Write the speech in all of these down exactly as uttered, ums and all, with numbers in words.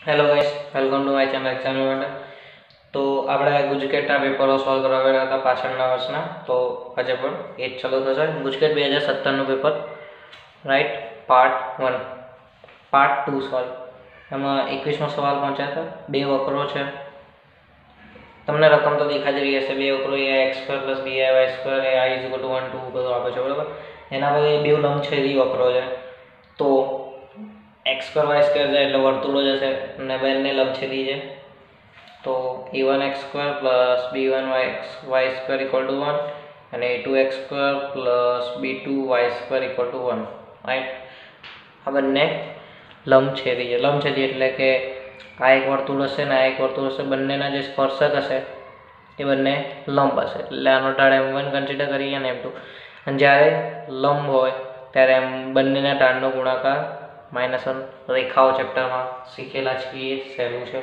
Hello guys, welcome to my channel exam. तो આપણે ગુજકેટના પેપરો solve કરાવેલા હતા પાછળના વર્ષના, તો આજે પણ એ જ ચાલુ થશે. ગુજકેટ બે હજાર સત્તરનું paper, right, part one. Part two solve. એમાં એકવીસમો સવાલ પહોંચ્યા હતા. બે વક્રો છે, તમને રકમ તો દેખાઈ જ રહી હશે. બે વક્રો a x square plus b i y square a i is equal to one two બધું આપે છે, બરાબર. એના પર બે લંબછેદી વક્રો છે, તો एक्स स्क्वायर वाई स्क्वायर जाए એટલે વર્તુળો જશે અને બંને લંબછેદી છે, તો a one x square plus b one y square equal to one અને a two x square plus b two y square equal to one, right. આ બંને લંબછેદી છે. લંબછેદી એટલે કે આ એક વર્તુળ હશે ને આ એક વર્તુળ હશે, બંનેના જે સ્પર્શક હશે એ બંને લંબ હશે, એટલે આનો ઢાળ એમ વન કન્સિડર કરીએ અને એમ ટુ. અને જ્યારે લંબ હોય ત્યારે એમ બંનેના ઢાળનો ગુણાકાર માઇનસ વન. રેખાઓ ચેપ્ટરમાં શીખેલા છીએ, સહેલું છે.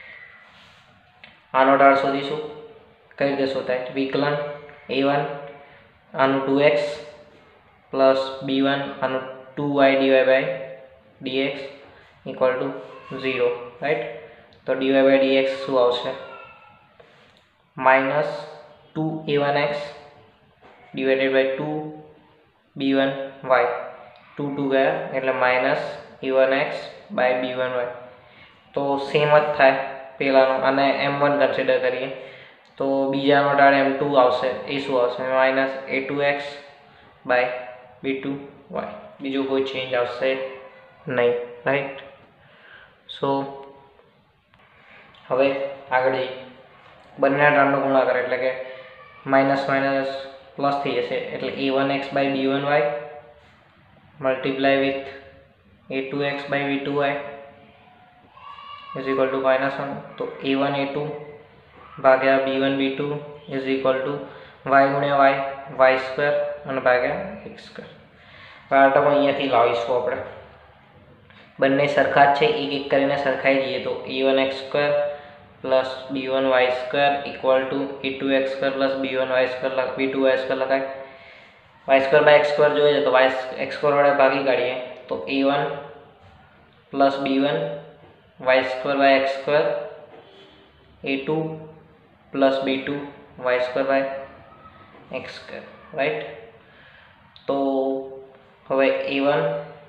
આનો ઢાળ શોધીશું. કઈ રીતે શોધાય? વિકલન એ વન આનું two x plus b one આનું two y d y by d x equal to zero, right. તો ડીવાય બાય ડીએક્સ શું આવશે? Minus two a one x divided by two b one y. Two two ગયા એટલે minus a one x by b one y. તો same જ થાય પહેલાંનો, અને એમ વન કન્સિડર કરીએ તો બીજાનો ઢાળ એમ ટુ આવશે. એ શું આવશે? Minus a two x by b two y. બીજો કોઈ ચેન્જ આવશે નહીં, રાઈટ. સો હવે આગળ જઈએ. બંનેના ઢાળનો ગુણાકાર એટલે કે માઇનસ માઇનસ પ્લસ થઈ જશે, એટલે a one x by b one y multiply with a two x by b two y is equal to minus one. तो ए वन ए टू भाग्या b one b two is equal to y गुण्या y y square અને ભાગ્યા x square. આ term અહીંયાથી લાવીશું આપણે. બંને સરખા જ છે, એક એક કરીને સરખાઈ દઈએ તો a one x square plus b one y square equal to a two x square plus b one y square b two y square લખાય. Y square by x square જોઈએ તો વાય एक्स स्क्वायर વડે ભાગી કાઢીએ તો a one plus b one y square by x square a two plus b two y square by x square, right. तो હવે a one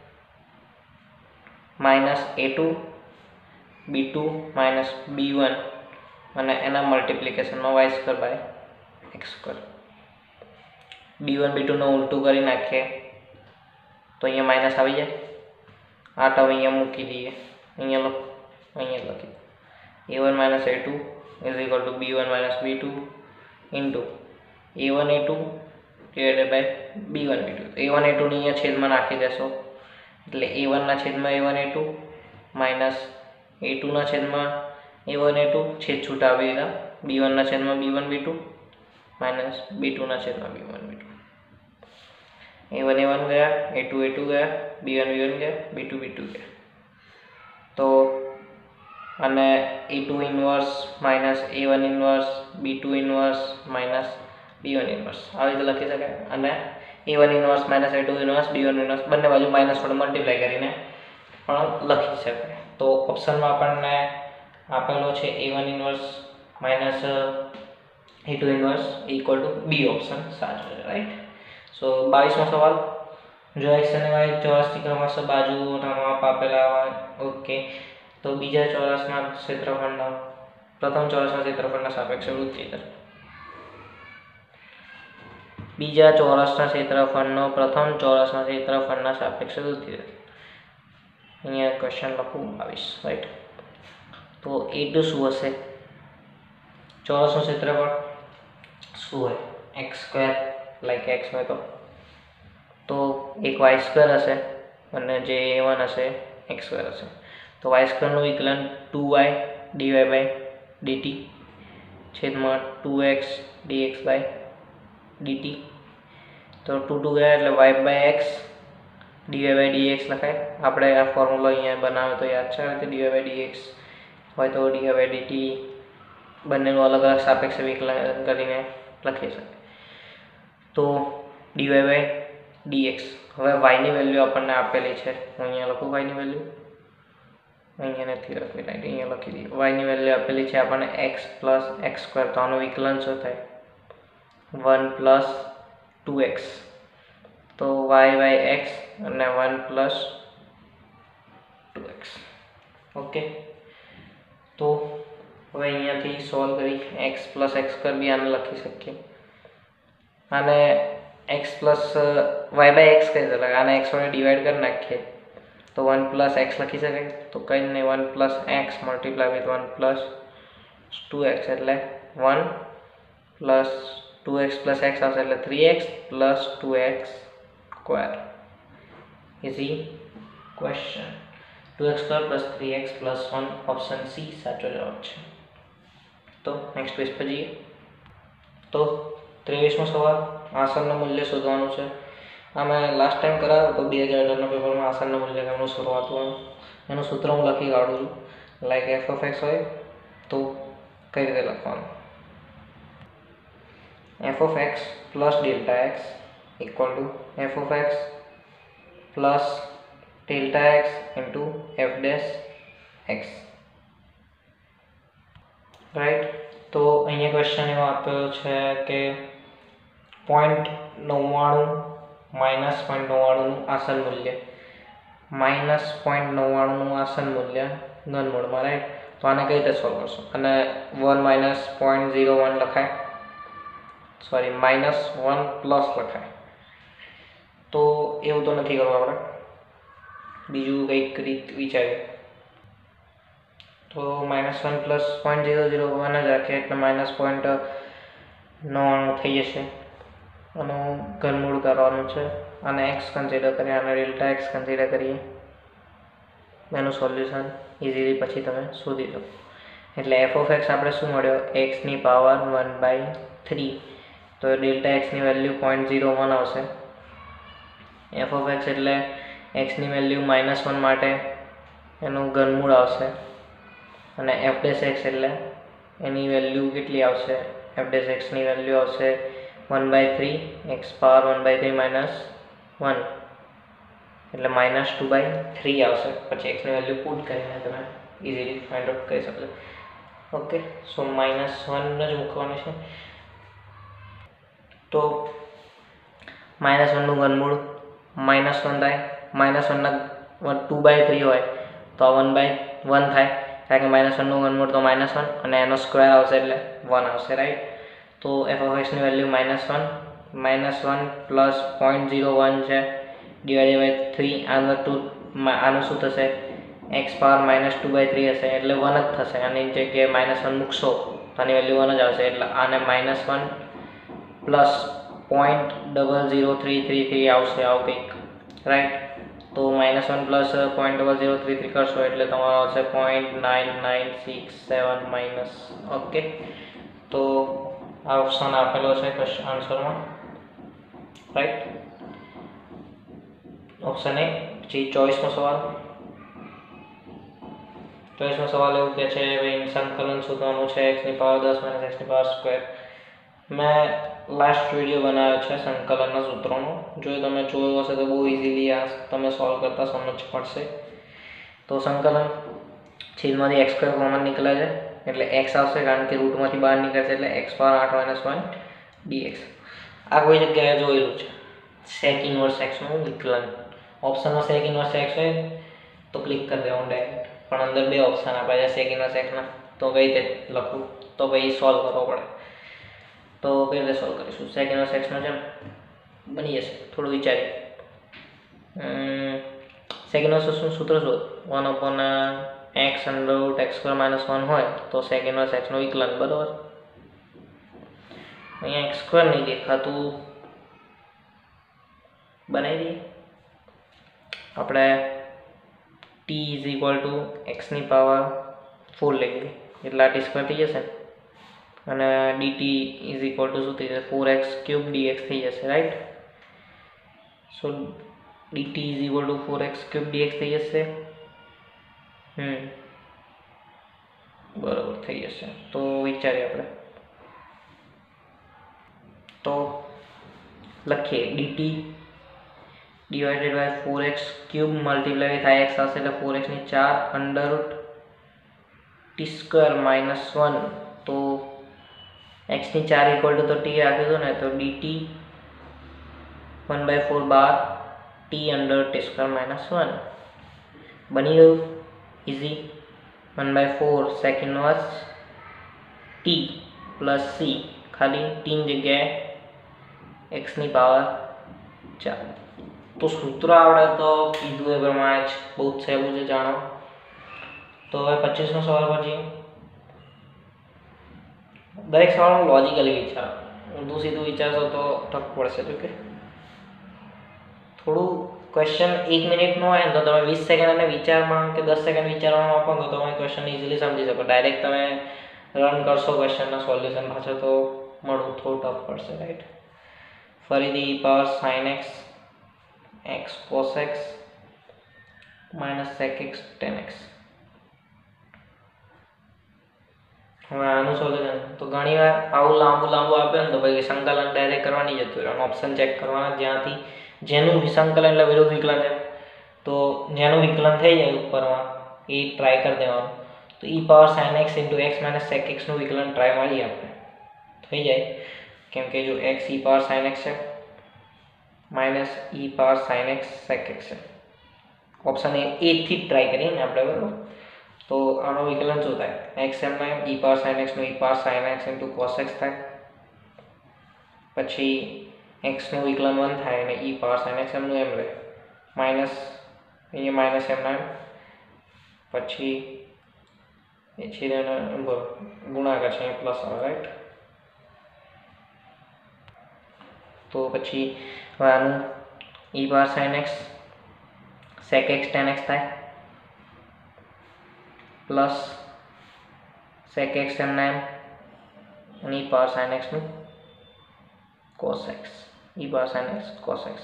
minus a to b two minus b one અને એના મલ્ટીપ્લિકેશનમાં y square by x square. B one b two નો ઉલટું કરી નાખીએ તો અહીંયા માઇનસ આવી જાય. આ ટર્મ અહીંયા મૂકી દઈએ, અહીંયા લખો, અહીંયા લખી a one minus a two is equal to b one minus b two into a one a two divided by b one b two. A one a two ની અહીંયા છેદમાં નાખી દેશો એટલે ए वन ના છેદમાં a one a two minus a two ના છેદમાં ए वन ए टू છેદ છૂટા આવી દીધા. बी वन ના છેદમાં b one b two minus b two ना छेद में b one b two. A one a one गया, ए टू ए टू गया, बी वन बी वन गया, बी टू बी टू गया. तो अने a two inverse minus a one inverse b two inverse minus b one inverse आ रीते लखी शकाय. अने a one inverse minus a two inverse b one inverse बंने बाजू माइनस वडे मल्टीप्लाय करीने पण लखी शकाय. तो ऑप्शन में आपणे आपेलो छे a one inverse minus a two inverse equal to b option साचो है, राइट. सो बाईसमो सवाल. जो एक्स અને y ચોરસની ક્રમશઃ બાજુઓના માપ આપેલા હોય, ઓકે. તો બીજા ચોરસના ક્ષેત્રફળના પ્રથમ ચોરસના ક્ષેત્રફળના સાપેક્ષે વૃત્તિ કરે. બીજા ચોરસના ક્ષેત્રફળનો પ્રથમ ચોરસના ક્ષેત્રફળના સાપેક્ષે વૃત્તિ કરે. અહીંયા ક્વેશ્ચન લખું બાવીસ, રાઈટ. તો ए टू શું હશે? ચોરસનું ક્ષેત્રફળ શું હોય? एक्स स्क्वेर लाइक एक्स में तो तो एक वाई स्क्वेर हशे અને જે ए वन हशे एक्स स्क्वेर हशे. तो वाई स्क्वेर નું વિકલન two y d y by d t છેદમાં two x d x by d t. तो टू टू गया એટલે y by x d y by d x લખાય. આપણે આ ફોર્મ્યુલા અહીંયા બનાવ્યો તો યાદ છે, તો d y by d x હોય તો d y by d t બંનેનું અલગ અલગ સાપેક્ષ વિકલન કરીને લખી શકાય. तो d y by d x. હવે y ની વેલ્યુ આપણને આપેલી છે, હું અહીંયા લખું y ની વેલ્યુ અહીંયા નથી લખી રાઈટ, અહીંયા લખી દઈએ. વાયની વેલ્યુ આપેલી છે આપણને એક્સ પ્લસ એક્સ સ્ક્વેર, તો આનું વિકલન શું થાય? વન પ્લસ ટુ એક્સ, તો વાય બાય એક્સ અને one plus two x. Okay, તો હવે અહીંયાથી સોલ્વ કરી x plus x square b આને લખી શકીએ, આને x plus y by x કહી શકાય, આને એક્સ વડે ડિવાઈડ કરી નાખીએ તો વન પ્લસ એક્સ લખી શકાય. તો કંઈ નહીં, one plus x multiply with one plus two x એટલે one plus two x plus x આવશે એટલે three x plus two x square. Easy question. Two x square plus three x plus one, option C સાચો જવાબ છે. તો next page પર જઈએ. તો ત્રેવીસમો સવાલ, આસનનું મૂલ્ય શોધવાનું છે. આ મેં લાસ્ટ ટાઈમ કરાવ્યો તો બે હજાર અઢારના પેપરમાં આસનનું મૂલ્ય કેમનું શોધવાતું એનું સૂત્ર હું લખી કાઢું છું. લાઈક એફ ઓફ એક્સ હોય તો કઈ રીતે લખવાનું? F of x plus delta x equal to f of x plus delta x into f dash x. Right, તો અહીંયા ક્વેશ્ચન એવો આપ્યો છે કે પોઈન્ટ નવ્વાણું માઇનસ પોઈન્ટ નવ્વાણુંનું આસન મૂલ્ય, માઇનસ પોઈન્ટ નવ્વાણુંનું આસન મૂલ્ય ઘનમૂળમાં. રાઈટ, તો આને કઈ રીતે સોલ્વ કરશો? અને one minus point zero one લખાય, સોરી માઇનસ વન પ્લસ લખાય, તો એવું તો નથી કરવું, આપણે બીજું કંઈક રીત વિચારીએ. તો minus one plus point zero zero one જ રાખીએ એટલે માઇનસ પોઈન્ટ નવ્વાણું થઈ જશે. આનું ઘનમૂળ કરવાનું છે, અને એક્સ કન્સિડર કરીએ, અને ડેલ્ટા એક્સ કન્સિડર કરીએ. એનું સોલ્યુશન ઇઝીલી પછી તમે શોધી લો. એટલે એફ ઓફ એક્સ આપણે શું મળ્યો? એક્સની પાવર વન બાય થ્રી, તો ડેલ્ટા એક્સની વેલ્યુ પોઈન્ટ ઝીરો વન આવશે. એફ ઓફ એક્સ એટલે એક્સની વેલ્યુ માઇનસ વન માટે એનું ઘનમૂળ આવશે, અને એફ ડેશ એક્સ એટલે એની વેલ્યુ કેટલી આવશે? એફ ડેશ એક્સની વેલ્યુ આવશે one by three, x power one by three minus one એટલે માઇનસ ટુ બાય થ્રી આવશે. પછી એક્સની વેલ્યુ પુટ કરીને તમે ઇઝીલી ફાઇન્ડ આઉટ કરી શકશો. ઓકે, સો માઇનસ વન જ મૂકવાનું છે. તો માઇનસ વનનું ઘનમૂળ માઇનસ વન થાય, માઇનસ વનના ટુ બાય થ્રી હોય તો આ વન બાય વન થાય, કારણ કે માઇનસ વનનું ઘનમૂળ તો માઇનસ વન અને એનો સ્ક્વેર આવશે એટલે વન આવશે. રાઈટ, તો એફ ઓફ એક્સની value minus one, minus one plus point zero one છે ડિવાઇડેડ બાય થ્રી, આનું ટુ આનું શું થશે? X power minus two by three હશે એટલે વન જ થશે. આની જગ્યાએ માઇનસ વન મૂકશો તો આની વેલ્યુ વન જ આવશે, એટલે આને minus one plus point double zero three three three આવશે આવું કંઈક. રાઈટ, તો minus one plus point double zero three three કરશો એટલે તમારો આવશે point nine nine six seven minus. Okay, તો આ ઓપ્શન આપેલો છે ક્વેશ્ચન આન્સરમાં. Right, option A. પછી ચોવીસમો સવાલ, ચોવીસમો સવાલ એવું કહે છે ભાઈ સંકલન શોધવાનું છે એક્સની પાવર દસ માઇનસ એક્સની પાવર સ્ક્વેર. મેં લાસ્ટ વિડીયો બનાવ્યો છે સંકલનના સૂત્રોનો, જો તમે જોયો હશે તો બહુ ઇઝીલી આ તમે સોલ્વ કરતા સમજ પડશે. તો સંકલન છેદમાંથી એક્સ સ્ક્વેર કોમન નીકળે છે એટલે એક્સ આવશે, કારણ કે રૂટમાંથી બહાર નીકળશે એટલે એક્સ પાવર આઠ માઇનસ વન ડીએક્સ. આ કોઈ જગ્યાએ જોયેલું છે સેક ઇનવર્સ એક્સનું વિકલન. ઓપ્શનમાં સેક ઇનવર્સ એક્સ હોય તો ક્લિક કરી દેવાનું ડાયરેક્ટ, પણ અંદર બે ઓપ્શન આપ્યા છે સેક ઇનવર્સ એક્સના, તો કઈ રીતે લખવું તો ભાઈ સોલ્વ કરવો પડે. તો કઈ રીતે સોલ્વ કરીશું? સેક ઇનવર્સ એક્સનો છે બની જશે, થોડું વિચારીએ. સેક ઇનવર્સનું સૂત્ર શું? One upon x under root x square minus one હોય તો સેક ઇનવર્સ એક્સનું વિકલન. બરાબર, અહીંયા એક્સ સ્ક્વેર નહીં દેખાતું, બનાવી દઈએ આપણે. ટી ઇઝ ઇક્વલ ટુ એક્સની પાવર ફોર લઈ લઈએ એટલે આ ટી સ્ક્વેર થઈ જશે, અને ડીટી ઇઝ ઇક્વલ ટુ શું થઈ જશે? ફોર એક્સ ક્યુબ ડીએક્સ થઈ જશે. Right, so d t is equal to four x cube d x થઈ જશે. હમ બરાબર થઈ જશે. તો વિચારીએ આપણે, તો લખીએ d t divided by four x cube multiply થાય એક્સ આવશે એટલે ફોર એક્સની ચાર under root t square minus one. તો એક્સની ચાર ઇક્વલ ટુ તો ટી રાખ્યું હતું ને, તો ડીટી વન બાય ફોર બાર t under t square minus one બની ગયું easy. One by four sec inverse t plus c, ખાલી ટીની જગ્યાએ એક્સની પાવર ચાર. તો સૂત્ર આવડે તો કીધું એ પ્રમાણે જ બહુ જ સહેલું છે જાણો. તો હવે પચીસનો સવાલ પર જઈએ. દરેક સવાલમાં લોજિકલી વિચારો, ઊંધું સીધું વિચારશો તો ટફ પડશે. જો કે થોડું ક્વેશ્ચન એક મિનિટનો હોય ને તો તમે વીસ સેકન્ડ અને વિચારમાં કે દસ સેકન્ડ વિચારવામાં આપો તો તમે ક્વેશ્ચન ઇઝીલી સમજી શકો. ડાયરેક્ટ તમે રન કરશો ક્વેશ્ચનના સોલ્યુશન પાછળ તો મળવું થોડું ટફ પડશે, રાઈટ. ફરીથી power sine x x cos x minus sec x tan x. હવે આનું સોલ્યુશન તો ઘણી વાર આવું લાંબુ લાંબુ આપે ને તો પછી સંકલન ડાયરેક્ટ કરવાની જતું રહેવાનું, ઓપ્શન ચેક કરવાના જ્યાંથી જેનું વિસંકલન એટલે વિરુદ્ધ વિકલન છે, તો જેનું વિકલન થઈ જાય ઉપરમાં એ ટ્રાય કરી દેવાનું. તો e power sine x into x minus sec એક્સનું વિકલન ટ્રાય મારીએ આપણે, થઈ જાય. કેમ કે જો x e power sine x છે minus e power sine x sec x છે, ઓપ્શન એ એથી જ ટ્રાય કરીએ ને આપણે, બરાબર. તો આનો વિકલન શું થાય? એક્સ એમ નાઇન ઈ પાવર સાઇન એક્સનું e power sine x into cos x થાય, પછી એક્સનું વિકલન વન થાય અને ઈ પાવર સાઇન એક્સ એમનું એમ રહે, માઇનસ અહીંયા માઇનસ એમ નાઇન, પછી એ છે ગુણાકાર છે પ્લસ આવે, રાઈટ. તો પછી હવે આનું e power sine x sec x tan x થાય પ્લસ સેક એક્સ એમ નાઇન અને ઈ પાવર સાઇન એક્સનું cos x, e power sine x cos x.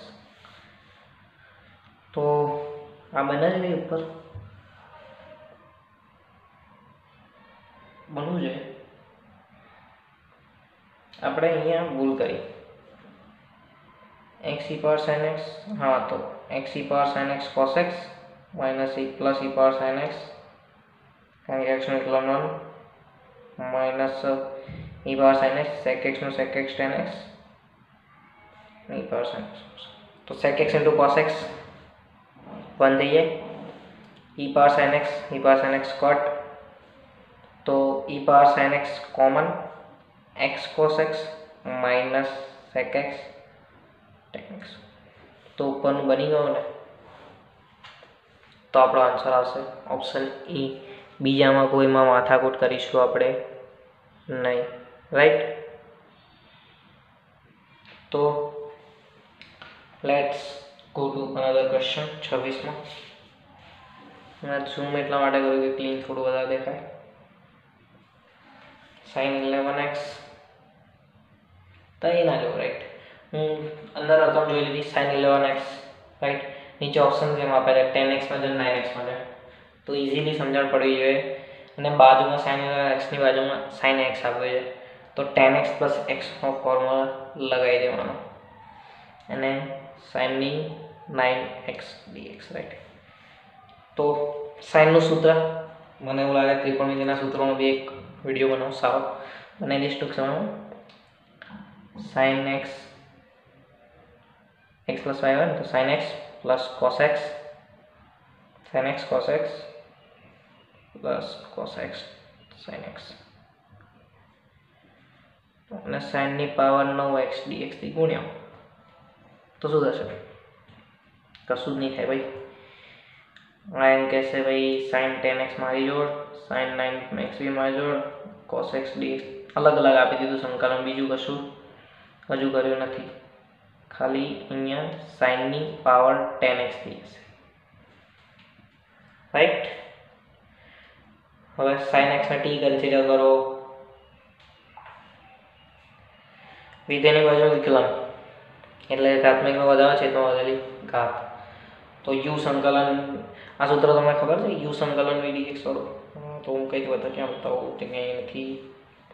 તો આ બને છે ઉપર બનવું જોઈએ. આપણે અહીંયા ભૂલ કરી, x e power sine x, હા તો x e power sine x cos x minus e plus e power sine x કારણ કે એક્સનું વિકલન one minus e power sine x sec એક્સનું sec x tan x e power sine x. તો sec x into cos x one થઈ જાય, e power sine x e power sine x cut, તો e power sine x common x cos x minus sec x tan x. તો ઉપરનું બની ગયું ને, તો આપણો આન્સર આવશે ઓપ્શન ઈ. બીજામાં કોઈમાં માથાકૂટ કરીશું આપણે નહીં, રાઈટ. તો let's go to another question. છવ્વીસમાં મેં ઝૂમ એટલા માટે કર્યું કે ક્લીન થોડું વધારે દેખાય. સાઇન ઇલેવન એક્સ તો એ ના જો, રાઈટ. હું અંદર રકમ જોઈ લીધી સાઇન ઇલેવન એક્સ, રાઈટ. નીચે ઓપ્શન જેમ આપે છે ટેન એક્સમાં છે નાઇન એક્સમાં છે, તો ઇઝીલી સમજણ પડવી જોઈએ. અને બાજુમાં સાઇન ઇલેવન એક્સની બાજુમાં સાઇન એક્સ આપ્યો છે, તો ટેન એક્સ પ્લસ એક્સનો ફોર્મ્યુલા લગાવી દેવાનો અને સાઇનની નાઇન એક્સ ડીએક્સ, રાઈટ. તો સાઇનનું સૂત્ર મને એવું લાગે ત્રિકોણમિતિના સૂત્રોનો બી એક વિડીયો બનાવું સારો બનાવી દઈશ ટૂંક સમયમાં. Sine x x plus y હોય ને તો sine x plus cos x sine x cos x plus cos x sine x અને સાઇનની પાવર નવ એક્સ ડીએક્સથી ગુણ્યા તો શું થશે? કશું જ નહીં થાય ભાઈ. આ એમ કહેશે ભાઈ સાઇન ટેન એક્સ મારી જોડ, સાઇન નાઇન એક્સ બી મારી જોડ, કોસ એક્સ ડીએક્સ અલગ અલગ આપી દીધું સંકલન, બીજું કશું હજુ કર્યું નથી. ખાલી અહીંયા સાઇનની પાવર ટેન એક્સ થઈ જશે, રાઈટ. હવે સાઇન એક્સને ટી કન્સિડર કરો, વિધેયની બાજુ વિકલન એટલે ઘાતમાં વધારે છે તો વધેલી ઘાત. તો યુ સંકલન, આ સૂત્ર તમને ખબર છે યુ સંકલન વીડીએક્સ વાળું? તો હું કંઈક બતા ક્યાં બતાવું તે કંઈ નથી,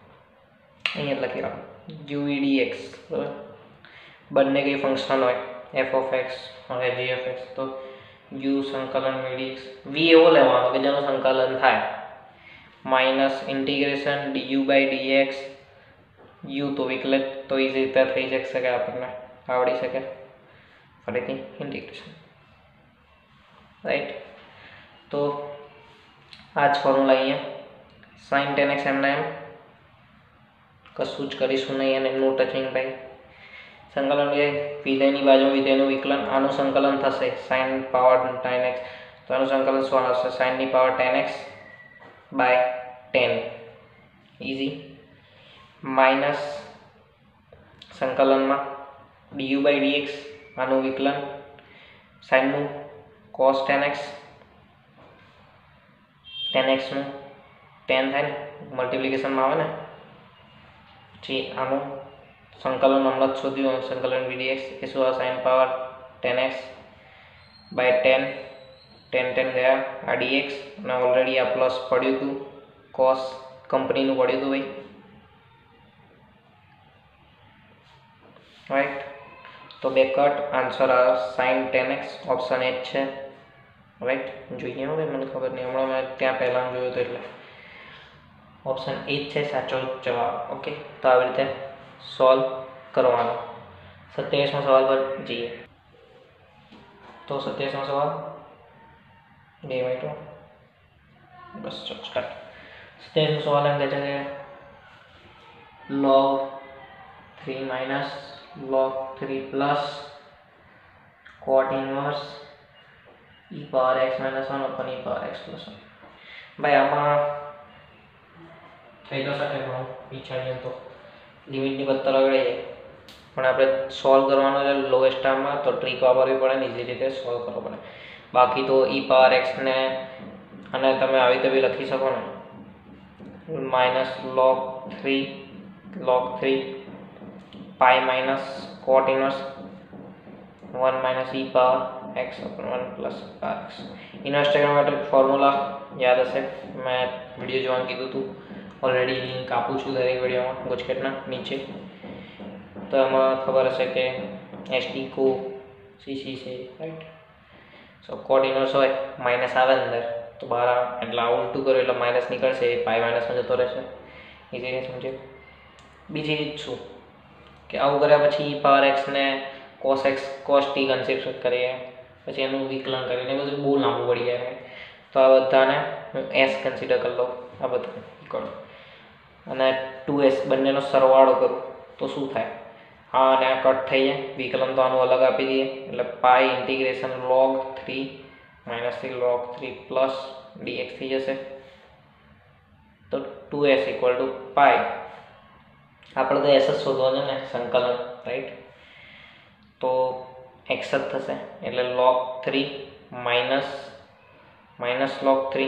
અહીંયા જ લખી રાખો યુ વીડીએક્સ. બરાબર, બંને કંઈ ફંક્શન હોય એફ ઓફ એક્સ અને જી એફ એક્સ. તો યુ સંકલન ડીએક્સ વી એવો લેવાનો કે જેનું સંકલન થાય minus integration d u by d x u તો વિકલિત તો એ રીતે થઈ શકશે કે આપણને આવડી શકે ફરીથી ઇન્ટિગ્રેશન રાઈટ. તો આ જ ફોર્મ્યુલા અહીંયા સાઇન ટેન એક્સ એમના એમ કશું જ કરીશું નહીં અને નો ટચિંગ બાય સંકલન વિધેયની બાજુ વિધેયનું વિકલન આનું સંકલન થશે સાઇન પાવર ટેન એક્સ તો આનું સંકલન શું આવશે સાઇનની power ten x by ten easy minus સંકલનમાં ડીયુ બાય ડીએક્સ આનું વિકલન સાઇનનું કોસ ટેન એક્સ ટેન એક્સનું ટેન થાય ને મલ્ટિપ્લિકેશનમાં આવે ને પછી આનું સંકલન હમણાં જ શોધ્યું સંકલન ડીએક્સ એ શું આવે sine power ten x by ten ten ten ગયા આ ડીએક્સ અને ઓલરેડી આ પ્લસ પડ્યું હતું કોસ કંપનીનું પડ્યું હતું ભાઈ રાઈટ. તો બે કટ આન્સર આવે sine ten x option A જ છે રાઈટ. જોઈએ હવે મને ખબર નહીં હમણાં મેં ત્યાં પહેલાં જોયું હતું એટલે ઓપ્શન એ જ છે સાચો જવાબ. ઓકે તો આવી રીતે સોલ્વ કરવાનો. સત્યાવીસમો સવાલ પર જઈએ. તો સત્યાવીસમો સવાલ બે મિનિટો બસ ચલો સ્ટાર્ટ. સત્યાવીસમો સવાલ એમ કહે છે કે log three minus log three plus cot inverse e power x minus one upon e power x plus one. ભાઈ આમાં થઈ તો શકે ઘણું વિચારીએ તો લિમિટની પત્તર આગળ જાય પણ આપણે સોલ્વ કરવાનો છે લોએસ્ટ ટર્મમાં તો ટ્રીક વાપરવી પડે ને ઇઝી રીતે સોલ્વ કરવો પડે. બાકી તો e પાવર x ને અને તમે આવી રીતે બી લખી શકો ને minus log three log three pi minus cot inverse one minus e power x upon one plus x. Inverse trigonometric formula યાદ હશે મેં વિડીયો જોવાનું કીધું હતું ઓલરેડી લિંક આપું છું દરેક વિડીયોમાં ગુજકેટના નીચે. તો એમાં ખબર હશે કે એસ ટી કો સીસી છે રાઈટ. સો કોટ ઇનવર્સ હોય માઇનસ આવે અંદર તો બહાર આવે એટલે આ ઉલટું કરો એટલે માઇનસ નીકળશે એ પાઈ માઇનસમાં જતો રહેશે ઇઝીલી સમજે. બીજી રીત શું કે આવું કર્યા પછી ઈ પાવર એક્સને cos x cos t consider કરીએ પછી એનું વિકલન કરીને બધું બહુ લાંબુ પડી જાય તો આ બધાને હું એસ કન્સિડર કરી લઉં આ બધા ઇક્વલ અને ટુ એસ બંનેનો સરવાળો કરું તો શું થાય હા અને આ કટ થઈ જાય વિકલન તો આનું અલગ આપી દઈએ એટલે pi integration log three minus three log three plus d x થઈ જશે તો two S equal to pi આપણે તો એસ જ શોધવાનું ને સંકલન રાઈટ. તો એક્સ જ થશે એટલે log three minus minus log three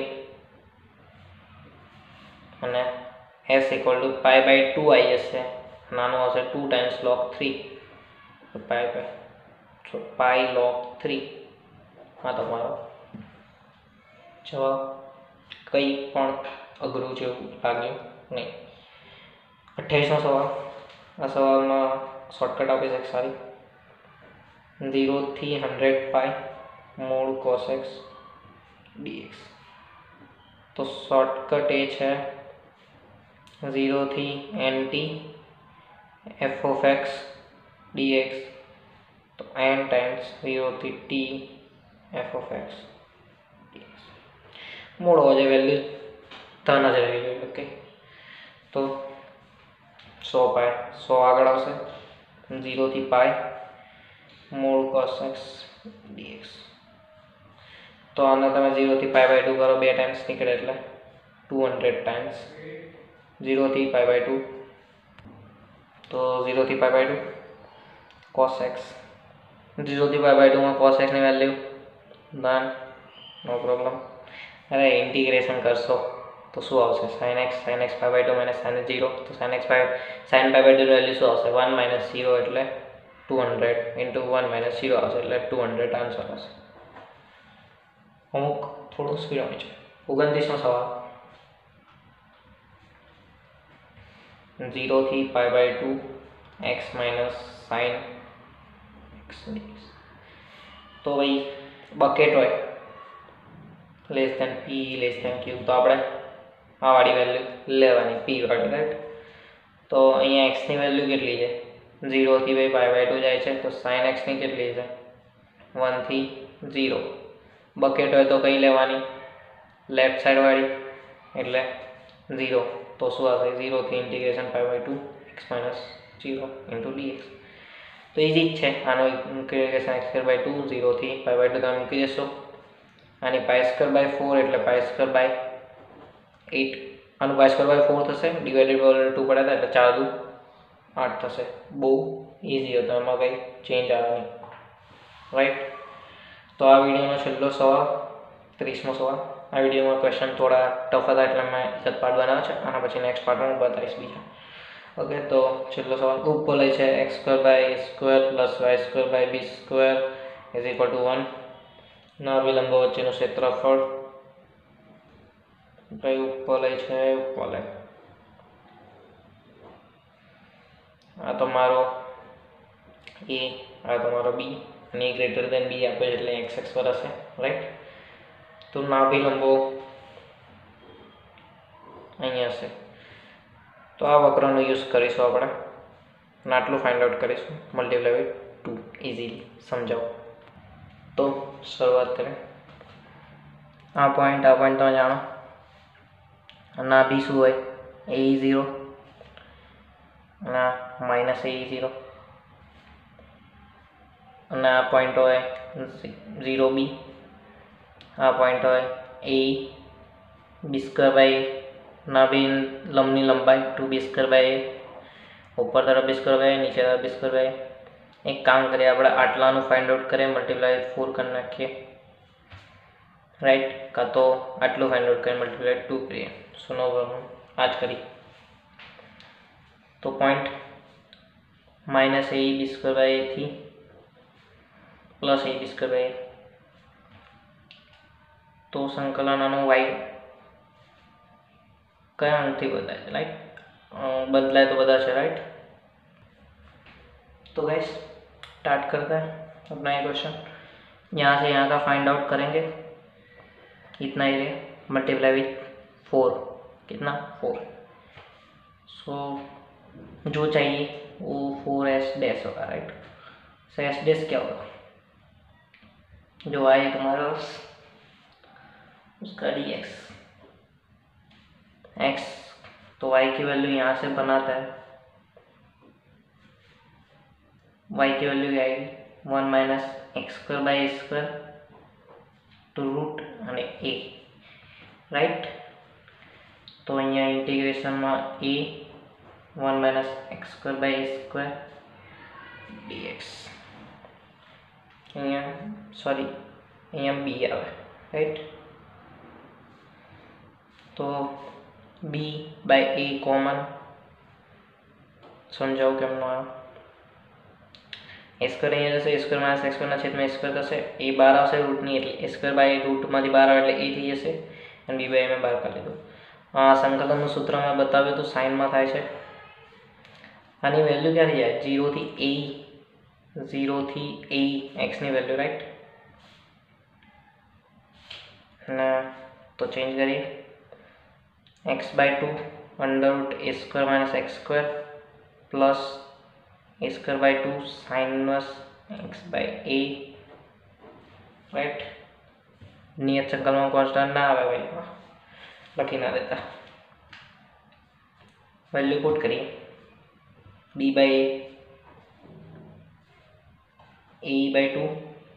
અને S equal to pi by two આવી જશે નાનું હશે two times log three pi by so pi log three હા તમારો જવાબ. કંઈ પણ અઘરું જેવું લાગ્યું નહીં. અઠ્યાવીસમો સવાલ. આ સવાલમાં શોર્ટકટ આપી છે સારી ઝીરોથી હંડ્રેડ પાઈ મૂળ કોસ એક્સ ડીએક્સ. તો શોર્ટકટ એ છે ઝીરોથી n t f of x d x તો એન ટાઈમ્સ ઝીરોથી t f of x d x. મૂળ હોય છે વેલ્યુ ધન જ રહેવી જોઈએ. ઓકે તો સો પાય સો આગળ આવશે ઝીરોથી પાય મૂળ કોસ એક્સ ડીએક્સ. તો આને તમે ઝીરોથી પાય બાય ટુ કરો બે ટાઈમ્સ નીકળે એટલે ટુ હંડ્રેડ ટાઈમ્સ ઝીરોથી પાય બાય ટુ તો ઝીરોથી pi by two cos x ઝીરોથી પાય બાય ટુમાં કોસ એક્સની વેલ્યુ ડન નો પ્રોબ્લેમ. અરે ઇન્ટિગ્રેશન કરશો તો શું આવશે sine x sine x pi by two minus sine zero તો sine x pi sine pi by ટુની વેલ્યુ શું આવશે વન માઇનસ ઝીરો એટલે two hundred into one minus zero આવશે એટલે ટુ હંડ્રેડ આન્સર આવશે. અમુક થોડું સ્પીડ આવી છે. ઓગણત્રીસનો સવાલ ઝીરોથી pi by two x minus sine x d x. તો ભાઈ બકેટ હોય લેસ દેન પી લેસ દેન ક્યુ તો આપણે આ વાળી વેલ્યુ લેવાની પી વાળી, રાઈટ. તો અહીંયા એક્સની વેલ્યુ કેટલી છે? ઝીરોથી ભાઈ પાઈ બાય ટુ જાય છે, તો સાઇન એક્સની કેટલી છે? વનથી ઝીરો. બકેટ હોય તો કઈ લેવાની? લેફ્ટ સાઈડ વાળી, એટલે ઝીરો. તો શું આવશે? ઝીરોથી integration pi by two x minus zero into d x. તો ઇઝી જ છે. આનો integration x square by two ઝીરોથી પાઈ બાય ટુ તમે મૂકી દેશો. આની પાઈ સ્ક્વેર બાય ફોર એટલે પાઈ સ્ક્વેર બાય એટ. આનું પાઈ સ્ક્વેર બાય ફોર થશે, ડિવાઇડેડ બાય ટુ પડ્યા હતા એટલે ચાર દુ આઠ થશે. બહુ ઇઝી હતો, એમાં કંઈ ચેન્જ આવે નહીં, રાઈટ. તો આ વિડીયોનો છેલ્લો સવાલ, ત્રીસમો સવાલ. આ વિડીયોમાં ક્વેશ્ચન થોડા ટફ હતા એટલે મેં એક પાર્ટ બનાવ્યો છે, આના પછી નેક્સ્ટ પાર્ટમાં હું બતાવીશ બીજા. ઓકે, તો છેલ્લો સવાલ ઉપર લે છે x square by a square plus y square by b square is equal to one. ના વિલંબો વચ્ચેનું ક્ષેત્રફળ કઈ ઉપર લે છે? ઉપર લે. આ તો મારો એ, આ તો મારો બી, અને ગ્રેટર દેન બી આપે એટલે એક્સ એક્સ પર હશે, રાઈટ. તો ના વિલંબો અહીંયા હશે. તો આ વક્રનો યુઝ કરીશું આપણે, અને આટલું ફાઇન્ડ આઉટ કરીશું મલ્ટીપ્લાય બાય ટુ. ઇઝીલી સમજાવો. તો શરૂઆત કરીએ. આ પોઈન્ટ આ પોઈન્ટ તમે જાણો, અને આ બી શું હોય? એ ઝીરો, અને આ માઇનસ એ ઝીરો, અને આ પોઈન્ટ હોય ઝીરો બી. આ પોઈન્ટ હોય એ બી સ્ક્વેર બાય ના બી લંબની લંબાઈ ટુ બી સ્ક્વેર બાય ઉપર તરફ બી સ્ક્વેર બાય નીચે તરફ બી સ્ક્વેર બાય. એક કામ કરીએ આપણે, આટલાનું ફાઇન્ડ આઉટ કરીએ, મલ્ટીપ્લાય ફોર કરી નાખીએ, રાઈટ. કાં તો આટલું ફાઇન્ડ આઉટ કરીએ, મલ્ટીપ્લાય ટુ કરીએ. સો નો પ્રોબ્લેમ, આ જ કરી. તો point minus a b square by એથી plus a b square by, તો સંકલન આનું વાય કયા અંકથી બદલાય છે? રાઈટ, बदलाए तो बता है, राइट. तो गाइस स्टार्ट करते हैं अपना ये क्वेश्चन. यहाँ से यहाँ का फाइंड आउट करेंगे, इतना एरिया मल्टीप्लाई विथ फोर, कितना फोर. सो जो चाहिए वो फोर एस डैश होगा, राइट. सो एस डैश क्या होगा? जो आए तुम्हारा उसका डी एक्स एक्स, तो y की वैल्यू यहाँ से बनाता है, y की वैल्यू क्या आएगी? One minus x square by a square two root અને a, राइट. तो અહીંયા ઇન્ટિગ્રેશનમાં a one minus x square by a square dx, અહીંયા सॉरी અહીંયા b આવે, राइट. तो b बाय a कॉमन समझाओ केम नो आयो. ए स्क्वायर અહીંયા જશે, a square minus x square ના છેદમાં a સ્ક્વેર થશે, a બાર આવશે રૂટની એટલે a સ્ક્વેર બાય રૂટમાંથી બાર આવે એટલે a થઈ જશે, અને b બાય a મેં બહાર કાઢી લીધું. આ સંકલનનું સૂત્ર મેં બતાવ્યું તો સાઇનમાં થાય છે. આની વેલ્યુ ક્યાંથી જાય? ઝીરો થી a, ઝીરો થી a x ની વેલ્યુ, રાઈટ. અને તો ચેન્જ કરીએ, x by two under root a square minus x square plus a square by two sine inverse x by a, right. नियत संकलन में कांस्टेंट ना आवे भाई, लखी ना देता. वैल्यू पुट करिए, b by a, a by two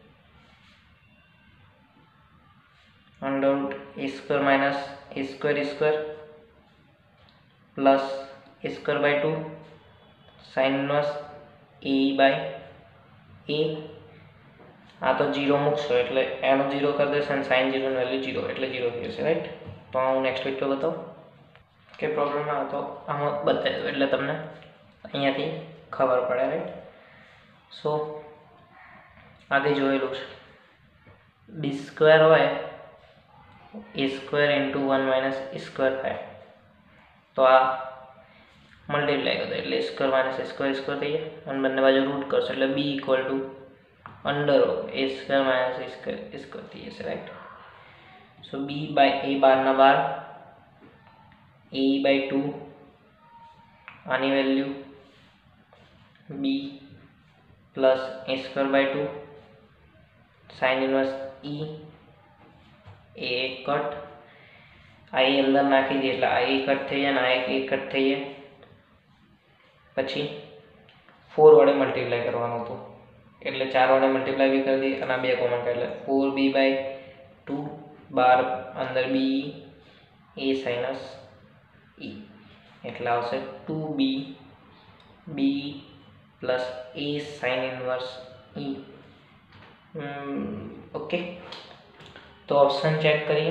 under root a square minus a square square plus a square by two sine inverse a by a. आ तो जीरो मूकशो एटले एनो जीरो कर देशे अने साइन जीरो वैल्यू जीरो एटले जीरो थई जशे, राइट. तो हूँ नेक्स्ट वीक पर बताऊँ के प्रॉब्लम आ तो आम बताई दो एटले तमने अहींयाथी खबर पड़े, राइट. सो आगे जोयेलुं छे बी स्क्वेर होय a square into one minus square है, तो आ मल्टीप्लाई कर दो एटले स्क्वेर माइनस स्क्वेर स्क्वेर थी जाए, बने बाजू रूट करशो एटले b equal to under of a square minus a square इस करती है right. So b by a बार ना बार ए बाय टू आनी value b plus a square by two sine inverse ई ए कट आई अंदर नाखी दीए एटले आई कट थई जाए आ एक कट थई जाए पछी फोर वडे मल्टीप्लाय करवानुं हतुं एटले चार वडे मल्टीप्लाय भी कर दी अने बे कॉमन काढी એટલે फोर बी बाय टू बार अंदर बी ए साइनस ई एटले आवशे two b b plus a sine inverse ई। ओके तो ऑप्शन चेक करिए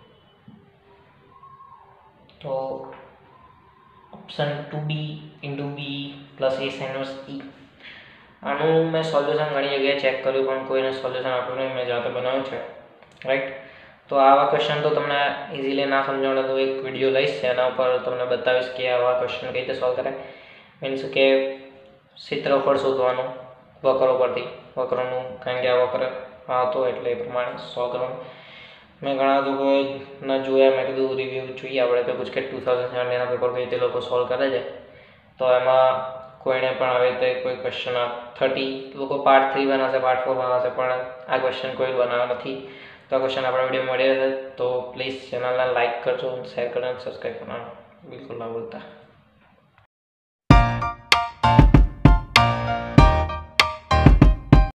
तो option two b into b plus a sine inverse ई आनु मैं सोल्यूशन घणी जगह चेक कर्युं पण कोईने सोल्यूशन आप्युं नहीं मैं जाते बनाव्युं छे राइट। तो आवा क्वेश्चन तो तमने इजीली ना समझावो तो एक विडियो लईश एना पर तमने बतावीश कि आवा क्वेश्चन कई रीते सॉल्व कराय मीन्स के क्षेत्रफळ शोधवानुं वक्रो परथी वक्रोनुं कारण के आ वक्र आ तो एटले ए प्रमाणे सॉल्व करवानुं। मैं घणा लोकोए न जोया मैं कीधुं रिव्यू जोईए आपणे तो कुछ के टू थाउजंड सेवनटीन ना पेपर कई रीते लोको सॉल्व करे छे तो एमां कोईने पण आवी रीते कोई क्वेश्चन आ थर्टी लोको पार्ट थ्री बनाशे पार्ट फोर बनाशे पण आ क्वेश्चन कोई बनाव्यो नथी। तो आ क्वेश्चन आपणे विडियो मळी रहेशे तो प्लीज चेनल ने लाइक करजो शेर करजो सब्सक्राइब करना बिल्कुल ना भूलता।